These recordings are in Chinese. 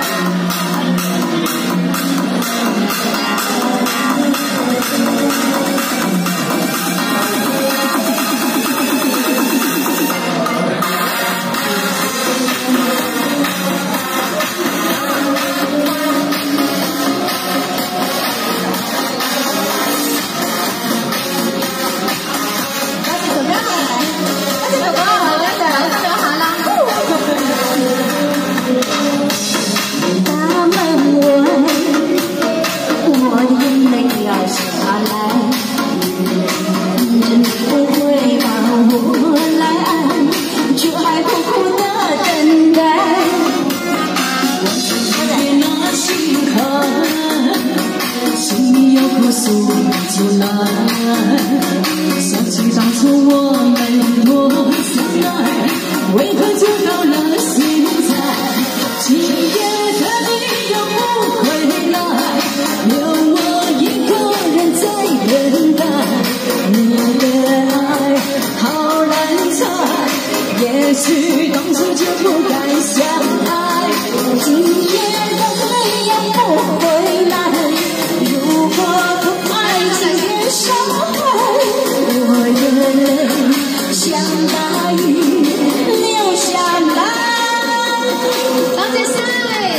想起当初我们多相爱，为何就到了现在？今夜的你又不回来，留我一个人在等待。你的爱好难猜，也许当初就不该相爱。今夜的你又不回来，如果不爱情也伤害，我的泪像大雨流下来。张杰赛。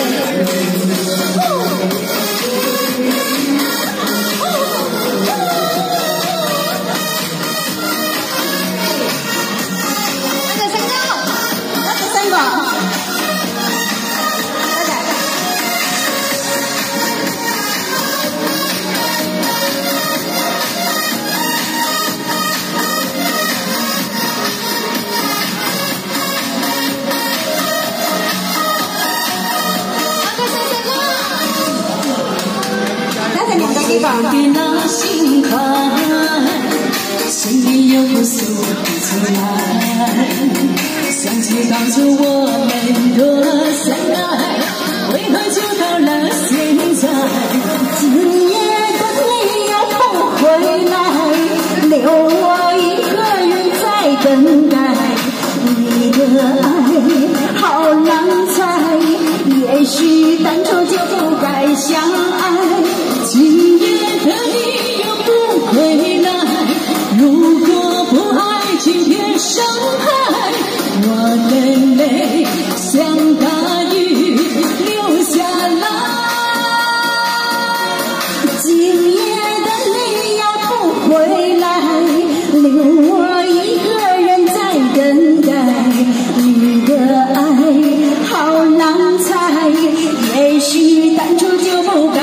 放给那心坎，心里有苦诉不出来。想起当初我们多相爱，为何就到了现在？今夜的你又不回来，留我一个人在等待。你的爱好难猜，也许当初就不该相爱。今夜的你又不回来，如果不爱情别伤害，我的泪像大雨流下来。今夜的你又不回来，留我一个人在等待。你的爱好难猜，也许当初就不该